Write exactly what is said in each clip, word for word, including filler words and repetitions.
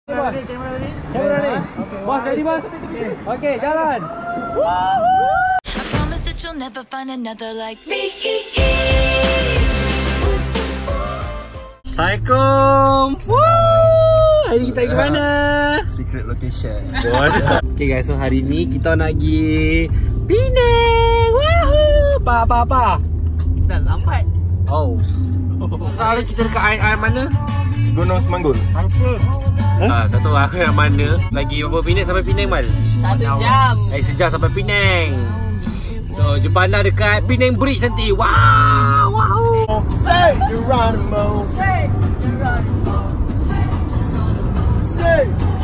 Kamera ni, kamera ni. Kamera ni. Bos, ready bos? Okey, jalan. I promise that you'll never find another like me. Assalamualaikum. Woo! Hari ni kita pergi mana? Secret location. Okay guys, so hari ni kita nak pergi Penang. Wahoo! Pa pa pa. Dah lambat. Oh. Sekarang kita dekat air-air mana? Gunung Semanggul. Apa? Ah, tak tahu aku nak mana. Lagi berapa minit sampai Penang, Mal? Satu jam. Eh, sejam sampai Penang. So, jumpa anda dekat Penang Bridge nanti. Wow! Wow! Say Geronimo. Say Geronimo. Say.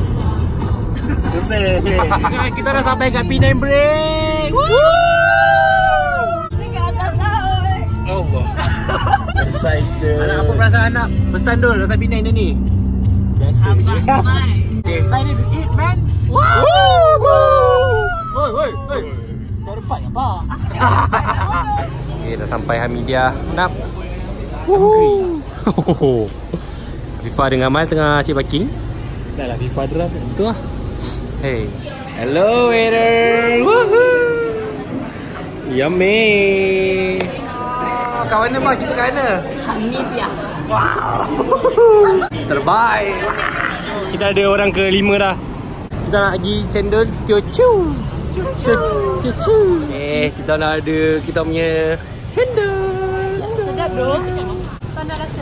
Say. Kita dah sampai kat Penang Bridge. Woo! Tinggal atas laut. Allah. Excited. Anak, apa perasaan anak? First time dulu datang Penang ni ni. Biasa je. Okay, excited to eat, man. Wow! Woi, woi, woi. Terdepan apa? Okay, dah sampai Hamidiah. Nap. Hungry. Fifa dengan Mal tengah cek parking. Dah lah FIFA drop. Itu lah. Hey. Hello, waiter. Woohoo. Yummy. Oh, kat mana bang? Kita kat mana? Hamidiah. Wow. Terbaik. Kita ada orang kelima dah. Kita nak pergi cendol Teochew. Teochew. Eh, kita nak ada kita punya cendol. Sedap bro. Kau nak rasa?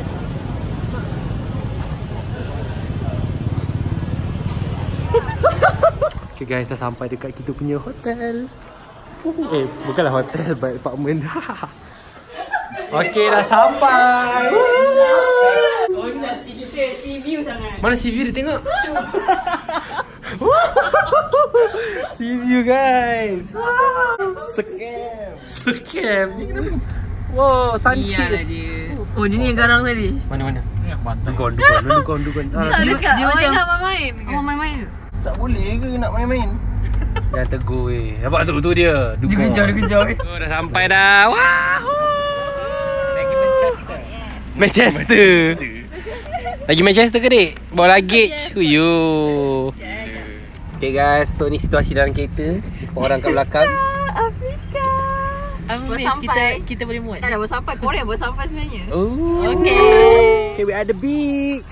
Okay guys, dah sampai dekat kita punya hotel. Eh, bukanlah hotel, but apartment. Okay, dah sampai. Oh, ni dah sea view sangat. Mana sea view dia tengok? Sea view guys. Scam. Scam. Ni kenapa? Wow, sun Iyalah kiss. dia. Oh, dia ni yang garang tadi. Mana mana? Dukun, dukun, dukun, dukun. Dia, dia, dia, dia macam main-main. Oh, main-main. Tak boleh ke nak main-main? Jangan tegur weh. Nampak tu, tu dia. Dukun. Dia kejar, dia kejar. Oh, dah sampai dah. Wahoo. Lagi Manchester. Manchester. Lagi Manchester ke dik? Bawa luggage. Uyo. Okay guys, so ni situasi dalam kereta. Orang kat belakang. Afrika. Amaze kita kita boleh muat. Tak dah baru sampai Korea, baru sampai sebenarnya. Oh. Okay. Okay, we at the beach.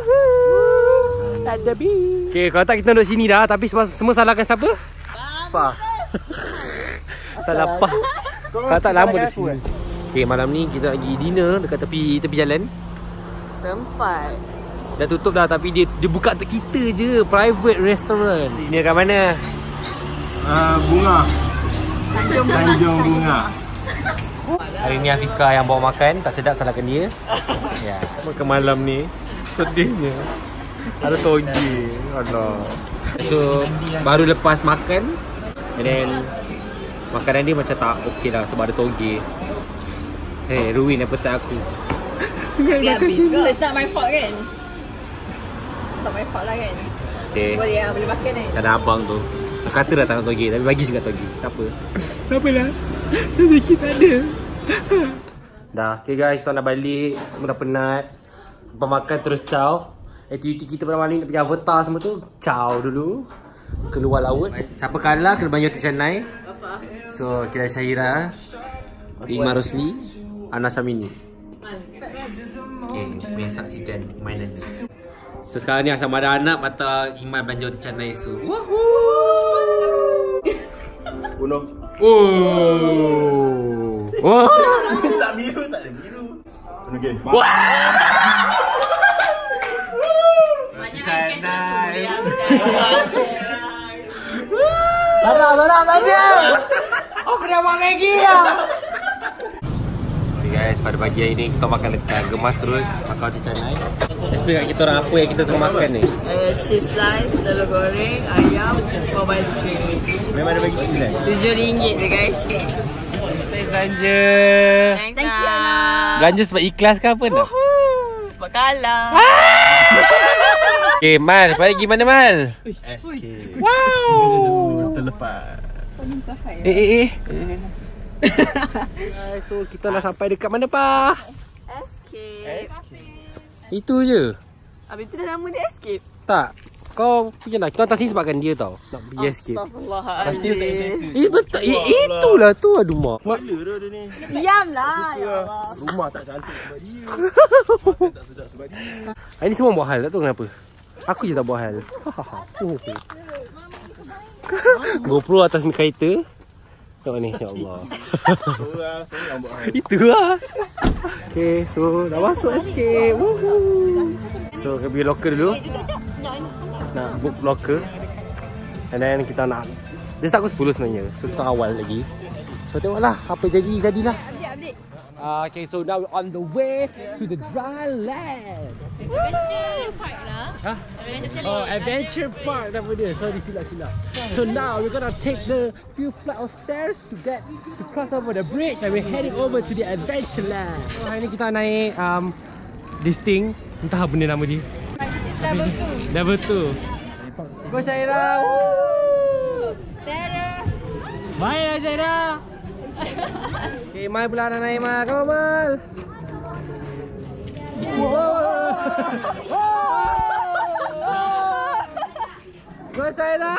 Woohoo. At the beach. Okay, kalau tak kita duduk sini dah, tapi semua, semua salahkan siapa? Pa. Salah apa? Kalau tak lama di sini. Okay, malam ni kita nak pergi dinner dekat tepi tepi jalan. Sempat. Dah tutup dah, tapi dia dia buka untuk kita je, private restaurant. Dinner kat mana? Uh, bunga. Tanjung Tanjung Bunga. Hari ni Afika yang bawa makan, tak sedap salahkan dia. Ya, makan malam ni sedihnya. Ada toge. Allah. So, baru lepas makan, and then makanan dia macam tak okey lah sebab ada toge. Eh, hey, ruin appetite aku. Dia habis ke? It's not my fault kan? It's not my fault lah kan? Okay. Boleh lah, boleh makan kan? Tak ada abang tu. Aku kata dah tak nak toge, tapi bagi juga toge. Tak apa. Tak apalah. Rezeki tak ada. Dah, okay guys, kita nak balik. Semua dah penat. Lepas makan terus caw. Aktiviti kita pada malam ni nak pergi Avatar semua tu. Caw dulu. Keluar laut. Siapa kalah kena bayar hotel Chennai. So, kita Syahira, Iman Rosli, Ana Syamini. Okay, main saksikan mainan ni. So sekarang ni sama ada anak atau Iman belanja hotel Chennai so. Woohoo! Uno. Oh. Oh. Tak biru, tak ada biru. Uno game. Wah. Chennai. Barang, barang belanja. Aku dah buat Maggi ya. Okay guys, pada pagi hari ni kita makan dekat Gemas Road, makan hotel Chennai. Explain kat kita orang apa yang kita tengah makan ni. Uh, cheese slice, telur goreng, ayam, buah baju. Memang ada bagi cheese kan? Tujuh ringgit je guys. Saya belanja. Thanks lah. Belanja sebab ikhlas ke apa nak? Sebab kalah. Okay, Mal, pergi mana Mal? S K. Wow. Terlepas. Eh, eh, eh. So, kita dah sampai dekat mana, Pak? Escape. Itu je. Habis tu dah nama dia Escape. Tak. Kau pergilah. Kita atas sini sebabkan dia tau. Nak pergi escape. Astaghfirullahaladzim. Eh betul. Eh, itulah tu aduh mak. Kepala dah dia ni. Diamlah. Ya Allah. Rumah tak cantik sebab dia. Makan tak sedap sebab dia. Ini semua buat hal tak tahu kenapa. Aku je tak buat hal. GoPro atas kereta. Tengok ni, ya Allah. Seorang, seorang buat hal. Itu lah. Okay, so dah masuk escape. Woohoo. So, kita pergi locker dulu. Nak book locker. And then kita nak, dia start pukul sepuluh sebenarnya. So, kita awal lagi. So, tengoklah apa jadi, jadilah. Uh, okay, so now we're on the way to the dry land. Adventure park lah. Huh? Oh, adventure park nama dia. Sorry, silap-silap. So now we're gonna take the few flight of stairs to get to cross over the bridge and we're heading over to the adventure land. So, hari ni kita naik um, this thing. Entah apa benda nama dia. This is level two. Level two. Go Syaira. Woo! Sarah. Bye Syaira. Okay, Mal pula dah naik Mal. Come on Mal. Go Syaira.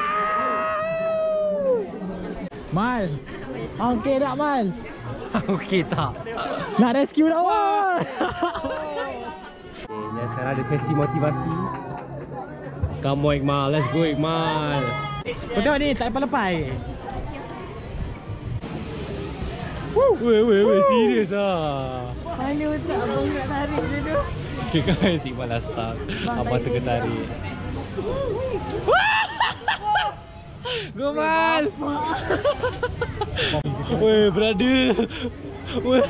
Mal. Okey tak Mal? Okey tak? Nak rescue tak Mal? Okay, ni sekarang ada sesi motivasi. Come on Iqmal, let's go Iqmal. Kau tengok ni, tak lepas-lepas. Weh weh weh, serius ah. Mana otak abang nak tarik dia tu? Okay guys, Iqmal dah start. Abang tengah tarik. Go Mal. Weh brother. Weh.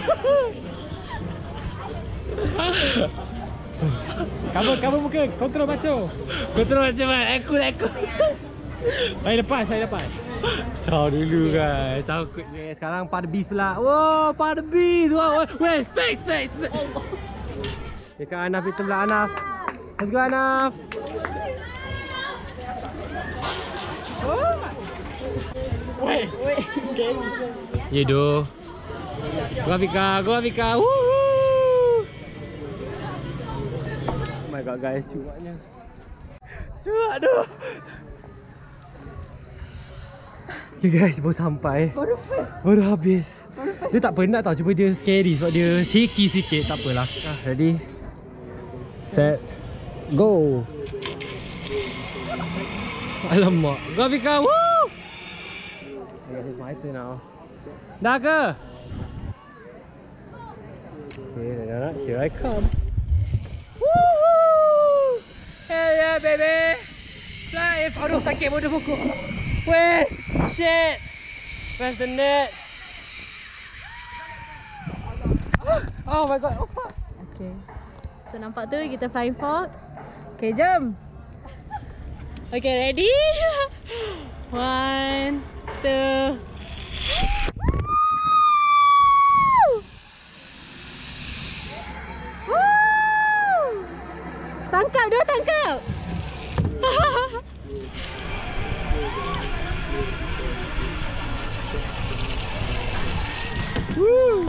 Cover, cover muka. Kontrol baca. Kontrol macam mana? Aku aku. Saya lepas, saya lepas. Caw dulu guys. Takut je. Sekarang pada beast pula. Wow, pada beast. Wow, weh, space, space, space. Okay, sekarang Anaf itu pula Anaf. Let's go Anaf. Weh. Ya doh. Go Afika, go Afika. Woo. Oh my god guys, cuaknya. Cuak doh. Okay guys, baru sampai. Baru first. Baru habis. Baru first. Dia tak penat tau, cuma dia scary sebab dia shaky sikit. Tak apalah. Ah, ready? Set. Go. Alamak. Go Afika. Woo. Okay, it's my turn now. Dah ke? Okay, anak-anak, here I come. Woohoo! Hell yeah, baby! Fly! Aduh, sakit bodoh pokok. Weh! Shit! Press the net! Oh my god! Oh fuck! Okay. So nampak tu kita flying fox. Okay, jom. Okay, ready? One, two. Woo! Tangkap dia, tangkap. Woo!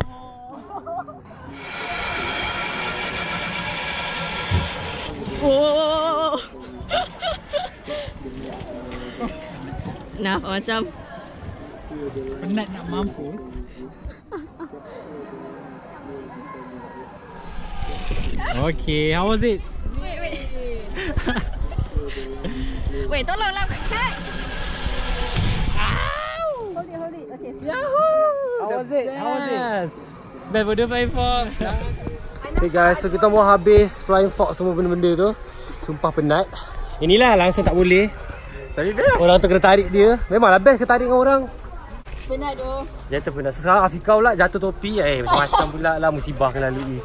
Oh. Nah, macam Penat nak mampus. Okay, how was it? Wait, wait. Wait, tolonglah cut. Hold it, hold it. Okay. Yahoo! How was it? How was it? Best bodoh flying fox. Okay guys, so kita mau habis flying fox semua benda-benda tu. Sumpah penat. Inilah langsung tak boleh. Tadi best. Orang tu kena tarik dia. Memanglah best ke tarik dengan orang. Penat tu. Jatuh penat. So, sekarang Afika pula jatuh topi. Eh macam-macam pula lah musibah kena lalui.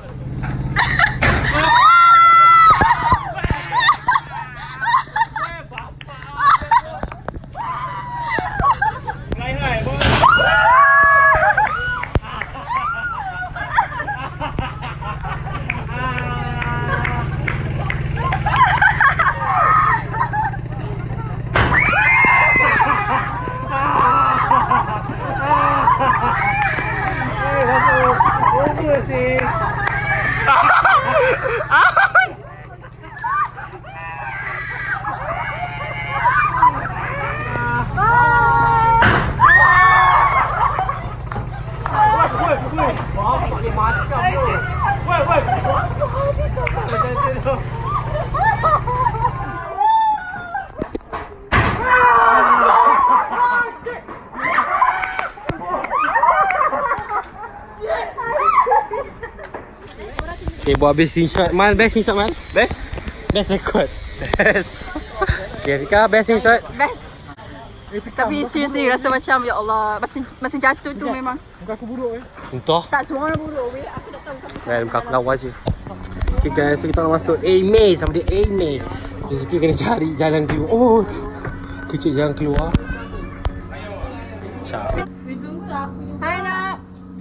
Okay, buat best screenshot. Mal, best screenshot Mal. Best? Best record. Best. Okay, Rika, best screenshot. Best. Tapi seriously rasa macam ya Allah, masa masa jatuh tu memang. Muka aku buruk eh. Entah. Tak semua orang buruk weh. Aku tak tahu siapa. Well, muka aku lawa je. Okay guys, so kita nak masuk A maze sama dia A maze. Jadi kita kena cari jalan keluar. Oh, kecil jalan keluar. Ciao. Hai nak.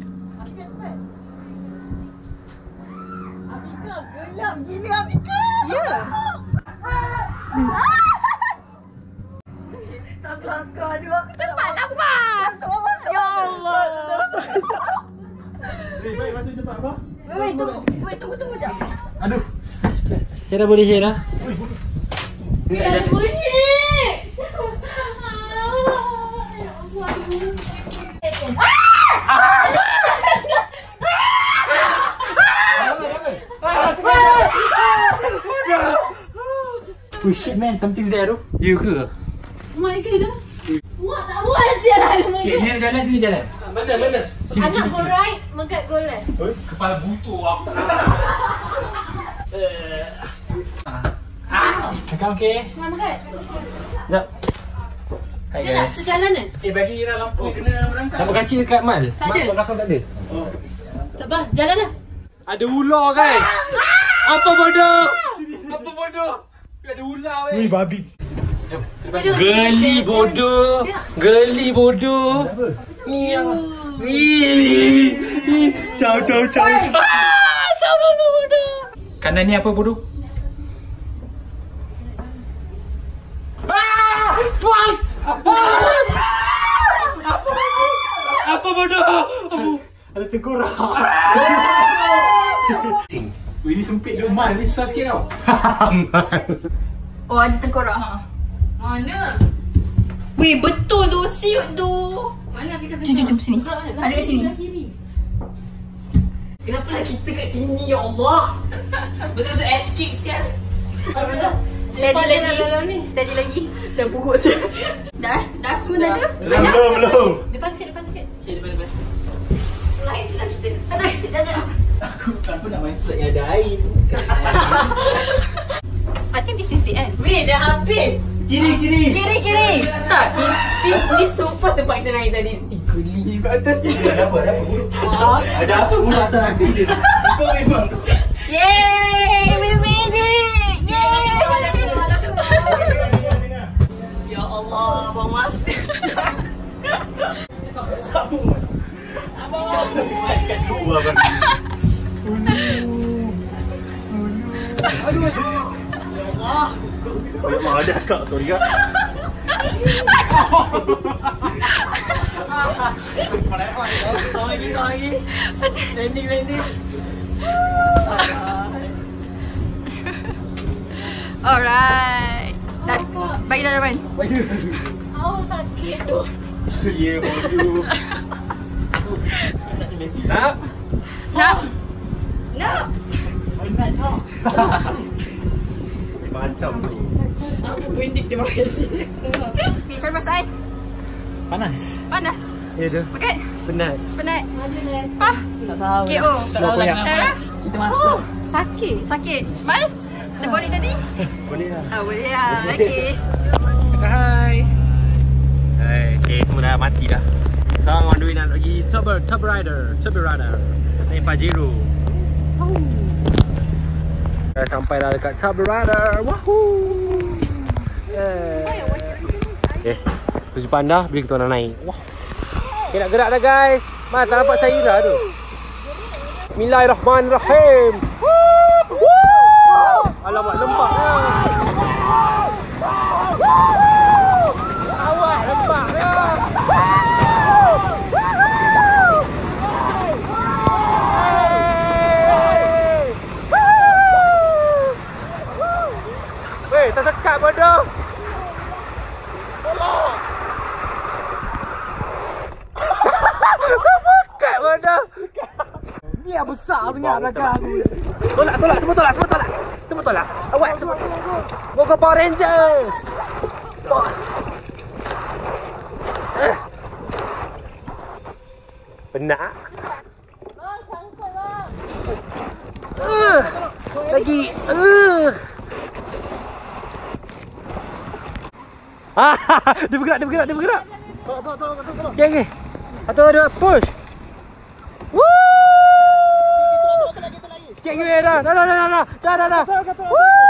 Gelap gila Afika. Ya. Tak kelakar dua. Cepat lepas. Ya Allah. Eh, baik masuk cepat apa? Wei, tunggu. Wei, tunggu tunggu jap. Aduh. Saya dah boleh share dah. Oh shit man, something's there tu. You ke? Muat ke dah? Muat tak muat sial lah nama Okay, ni ada jalan, sini jalan. Mana mana? Sini, Anak sini, go sini. right, megat go left. Kepala butuh aku. Kakak okey? Nak megat? Jap. Hai Jalan, guys. sejalan ke? Eh, bagi Ira lampu kena berangkat. Nampak kacil dekat Mal? Tak Mal ada. kat belakang tak ada? Tak apa, jalan lah. Ada ular guys. Apa bodoh? Apa bodoh? Ada ular weh. Wih, babi. Geli bodoh. Geli bodoh. Ni yang. Ih. Ih. Ciao ciao ciao. Macam mana bodoh? Kanan ni apa bodoh? Ah! Fuck! Apa bodoh? Ada tengkorak. Wih, ni sempit dia. Mal, ni susah sikit tau. Oh, ada tengkorak ha. Mana? Weh, betul tu siut tu. Mana Afika? Jom, jom, jom sini. Ada kat sini. Kenapa lah kita kat sini ya Allah? Betul-betul escape sial. Steady lagi. Dalam ni. Steady lagi. Dah pukul sial. Dah? Dah semua dah ke? Belum, belum, belum. Depan sikit, depan sikit. Okay, depan, depan. Slide je lah kita. Ada, dah, dah. Aku, aku nak main slide yang ada air tu. I think this is the end. Weh, dah habis. Kiri, kiri. Kiri, kiri. Tak, ni, ni, ni sumpah tempat kita naik tadi. Eh, geli kat atas ni. Ada apa, ada apa bodoh? Ada apa bodoh atas aku dia? Kau memang. Yay! We made it! Yay! Ya Allah, abang masih. Kat luar kan. Oh ya Allah, ada kak, sorry kak. Sorry, sorry. Landing, landing. Alright. Dah. Bagi dah depan. Oh, sakit tu. Ya, bodoh. Nak? Nak? Nak. Macam tu. Aku pendek dia makan. Okay, saya lepas air. Panas. Panas. Ya dah. Pekat. Penat. Penat. Pah. Tak tahu. K O. Slow koyak. Sarah? Kita masuk. Sakit. Sakit. Mal? Tegur ni tadi? Boleh lah. Ah, boleh lah. Okay. Hai. Hai. Okay, semua dah mati dah. Sekarang on the way nak pergi Turbo, Turbo Rider. Turbo Rider. Naik Pajero. Dah sampai dah dekat Turbo Rider. Wahoo. Yeah. Okay. Tuju panda bila kita nak naik. Wah. Okay, nak gerak dah guys. Mas, tak nampak saya dah tu. Bismillahirrahmanirrahim. Woo! Alamak, lembab dah. Awak lembab dah. Weh, tersekat bodoh. Tersekat bodoh. Dia besar sangat belakang aku. Tolak, tolak, semua tolak, semua tolak. Semua tolak. Awak semua. Go go Power Rangers. Oh. Eh. Penat. Uh, lagi. Uh. Ah, dia bergerak, dia bergerak, dia bergerak. Tolong, tolong, tolong, tolong. Okey, okey. Satu, dua, push. Woo! Sikit lagi, dah. Dah, dah, dah, dah. Dah, dah, dah. Woo!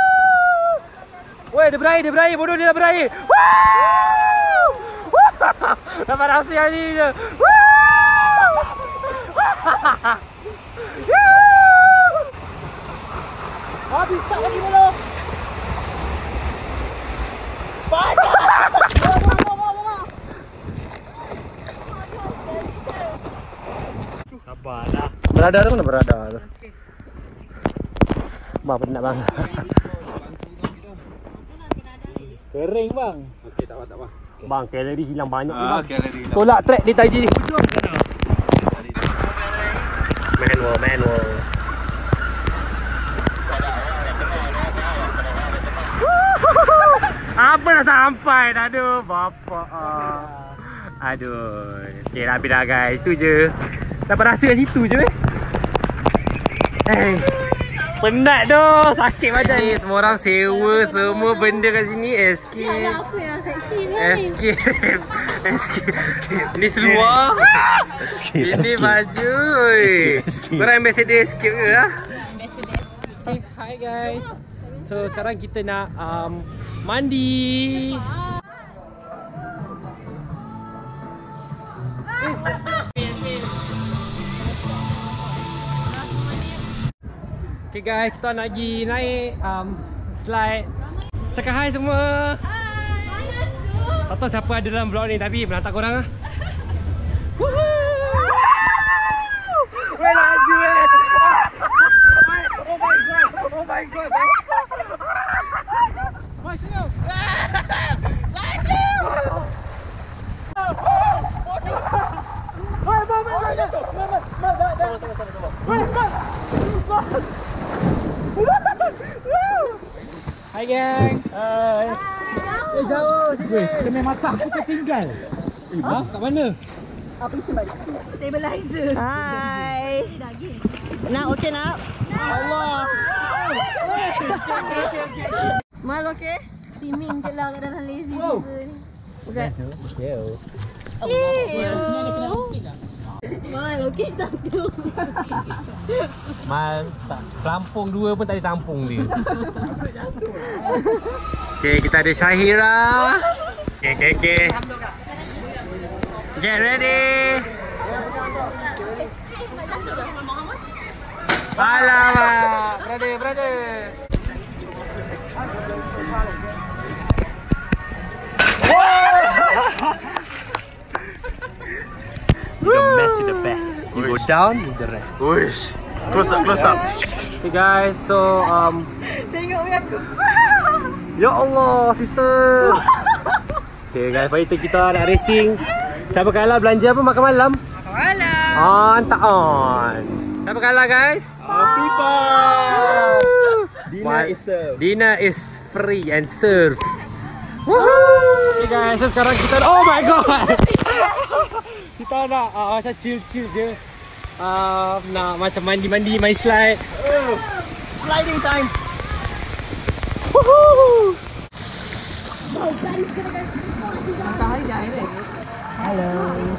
Weh, dia berair, dia berair. Bodoh, dia dah berair. Woo! Dapat rasa yang ni je. Woo! Habis tak lagi bola. Sabarlah. Berada tu mana berada tu? Bang, penat bang. Kering bang. Okey, tak apa, tak apa. Bang, kalori hilang banyak ni Ah, bang. kalori hilang. Tolak track dia tadi ni. Manual, manual. Apa dah sampai dah, aduh bapak. Aduh. Okey dah habis dah guys, tu je. Dapat rasa kat situ je weh. Eh. Penat doh, sakit badan ni. Semua orang sewa semua benda kat sini. Escape. Aku yang seksi ni. Escape. Escape. Ni seluar. Ini baju. Korang ambassador Escape ke ah? Okay, hi guys. So sekarang kita nak um, mandi. Okay guys, kita nak pergi naik um, slide. Cakap hi semua. Hi. Tak tahu siapa ada dalam vlog ni tapi menatap korang lah. Woohoo! Weh laju eh. Oh my god. Oh my god. Hai gang. Hai. Eh jauh sini. Weh, cermin mata aku tertinggal. Eh, bang, kat mana? Stabilizer. Hai. Nak okey nak? Allah. Mal okey? Swimming je lah kat dalam lazy river ni. Bukan. Mal, okey satu. Mal tak pelampung dua pun tak ada tampung dia. Okay, kita ada Syahira. Okay, okay, okay. Get ready. Alamak, brother, brother. You don't mess with the best. You go down with the rest. Uish. Close up, close up. Okay guys, so um Tengok aku. ya Allah, sister. Okay guys, hari tu kita nak racing. Siapa kalah belanja apa makan malam? Makan malam. On tak on. Siapa kalah guys? FIFA. Dinner What? is served. Dinner is free and served. Woohoo! Okay guys, so sekarang kita oh my god. Kita nak uh, macam chill-chill je. Uh, nak macam mandi-mandi, main slide. Oh, sliding time. Woohoo! Hello.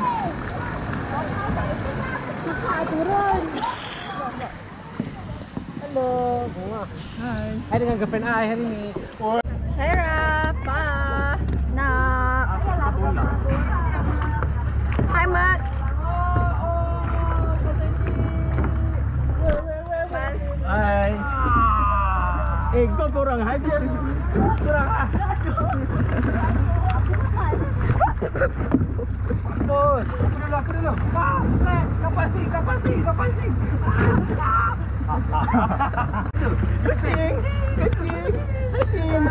Hello. Hai. Hai dengan girlfriend I hari ni. Syahira, pa. Nak. Hi Max. Hai. Eh, kau korang hajar. Korang Bos, aku dulu, aku dulu. Ah, slide. Kapal sing, kapal sing, kapal sing. Kucing. Kucing. Kucing.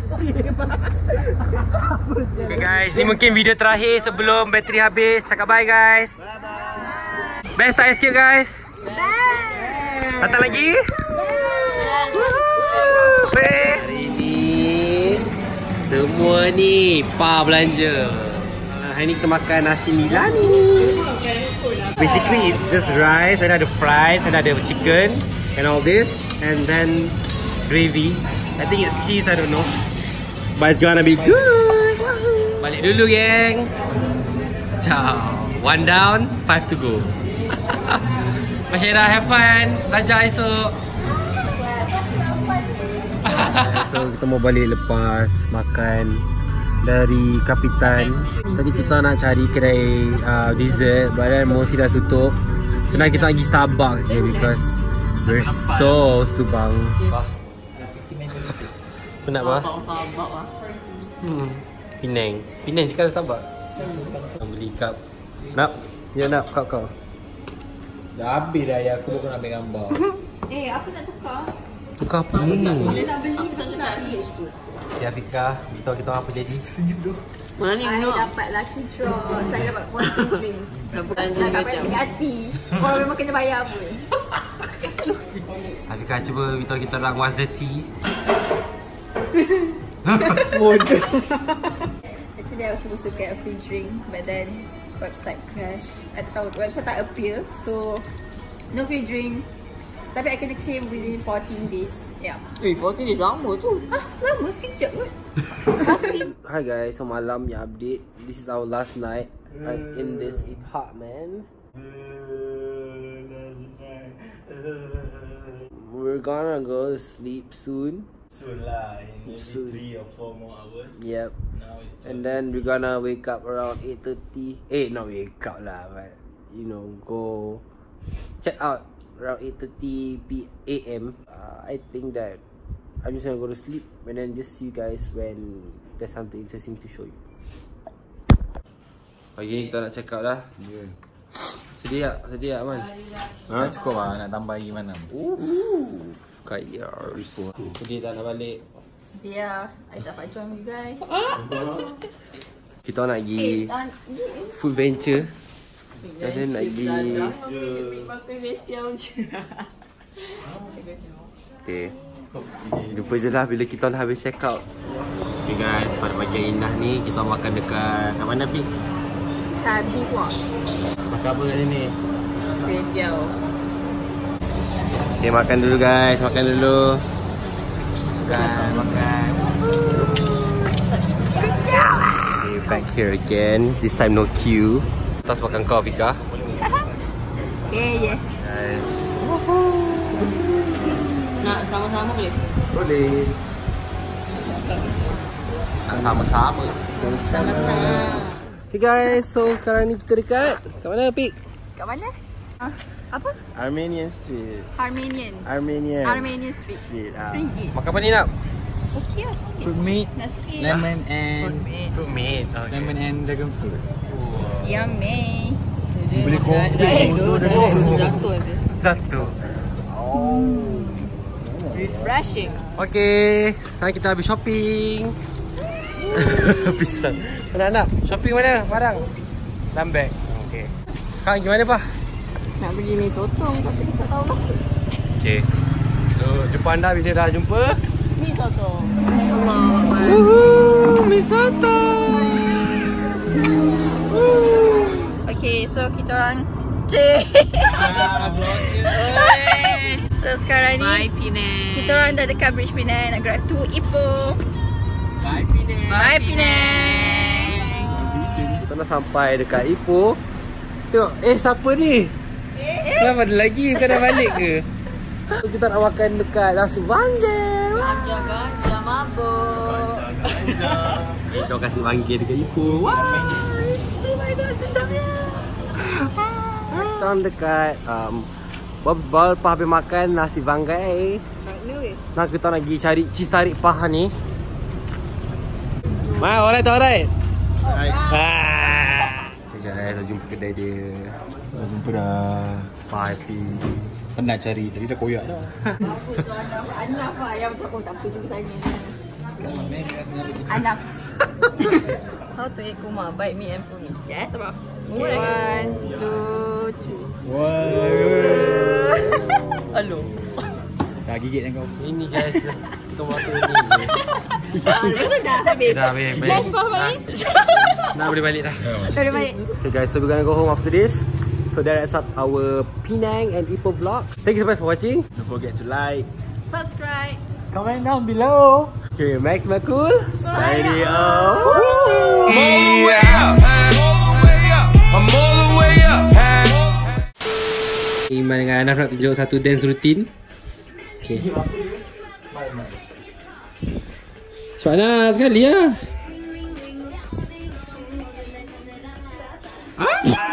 Okay guys, ni mungkin video terakhir sebelum bateri habis. Cakap bye guys. Bye bye. Best tak Escape guys? Best. Datang lagi? Best. Hari ni semua ni pa belanja. Hari ni kita makan nasi Milani. Basically it's just rice, and ada fries, and ada chicken. and all this, and then gravy. I think it's cheese, I don't know. But it's gonna be good. Wahoo. Balik dulu, geng. Ciao. One down, five to go. Masyarakat, have fun. Belajar esok. So kita mau balik lepas makan dari Kapitan. Tadi kita nak cari kedai uh, dessert, but then mostly dah tutup. So now kita pergi Starbucks je because we're so subang. Penat apa? Hmm. Penang. Penang cakap Starbucks. Nak beli cup. Nak? Ya nak cup kau. Dah habis dah ya, aku baru nak ambil gambar. Eh, apa nak tukar? Tukar apa ni? Dia nak beli, lepas tu nak beli. Ya Fika, beritahu kita apa jadi. Sejuk tu. Mana ni minum? Saya dapat lucky draw. Saya dapat fourteen drink. Bukan je macam. Tak payah hati. Kalau memang kena bayar pun. Fika cuba beritahu kita orang what's the tea. Bodoh. Actually, I was supposed to get a free drink, but then website crash. I tak tahu, website tak appear, so no free drink. Tapi I kena claim within fourteen days. Yeah. Eh, fourteen days lama tu. Ah, lama sekejap kot. Hi guys, so malam yang update. This is our last night uh, in this apartment. We're gonna go sleep soon. Soon lah, in maybe Soon. three or four more hours. Yep. Now it's And then we're gonna wake up around eight thirty. Eh, not wake up lah, but you know, go check out around eight thirty p m Uh, I think that I'm just gonna go to sleep and then just see you guys when there's something interesting to show you. Pagi ni kita nak check out dah. Yeah. Sedih tak? Sedih tak, Man? Ha? Tak cukup lah, nak tambah lagi mana? Ooh, kaya ribu. Sedih tak nak balik? Sedia, I dapat join you guys. Kita nak pergi food venture. Saya nak pergi. Okay. Jumpa je lah bila kita dah habis check out. Okay guys, pada pagi yang indah ni kita makan dekat kat mana Pik? Tabi Wak. Makan apa kat sini? Kway teow. Okay, makan dulu guys, makan dulu. Makan, makan. Okay, back here again. This time no queue. Atas makan kau Fika. Yeah, yeah. Guys. Nak sama-sama boleh? Boleh. Nak sama-sama. Sama-sama. Okay guys, so sekarang ni kita dekat kat mana Pik? Kat mana? Ah, apa? Armenian Street. Armenian. Armenian. Armenian Street. Street. Ah. Ringgit. Makan apa ni nak? Okey lah semuanya. Fruit meat, Nak sikit. lemon and Fruit meat. Okay. lemon and dragon fruit. Yummy. Boleh kopi. Jatuh je. Satu. Refreshing. Okay, sekarang kita habis shopping. Pisang. Mana nak? Shopping mana? Barang. Dalam beg. Okay. Sekarang gimana Pak? Nak pergi mi sotong tapi tak tahu lah. Okay. So, jumpa anda bila dah jumpa. Mi sotong. Allah. Woohoo, mi soto. Okay, so kita orang Cik. So sekarang ni Bye Penang. kita orang dah dekat Bridge Penang nak gerak to Ipoh. Bye Penang. Bye Penang. Kita dah sampai dekat Ipoh. Tengok, eh siapa ni? Eh? Kenapa ada lagi? Bukan dah balik ke? So, kita nak makan dekat Nasi Banggil. Ganja-ganja mabuk. Eh, kita kasih Banggil dekat Ipoh. Wah. Oh my god, sedapnya. Kita orang dekat um, Bawa lepas habis makan nasi banggai. Nak kita nak pergi cari cheese tarik pah ni. Mai, alright, alright. Alright. Ah. Okay guys, dah jumpa kedai dia. Dah jumpa dah. Party. Penat cari, tadi dah koyak dah. Bagus tu Anaf. Anaf lah yang macam aku tak apa tu tanya. Anaf. How to eat kuma? Bite me and pull me. Yes, apa? One, two, three. Hello. Dah gigit dengan kau. Ini guys. Kita makan ni je. Lepas tu dah habis. Dah habis. Last pah balik. Nak boleh balik dah. Dah boleh balik. Okay guys, so we're gonna go home after this. So that wraps up our Penang and Ipoh vlog. Thank you so much for watching. Don't forget to like, Subscribe. Comment down below. Okay, Max Makul. signing out. Yeah. I'm all the way up. Iman dengan Anaf nak tunjuk satu dance routine. Okay. Suara sekali lah. Ah.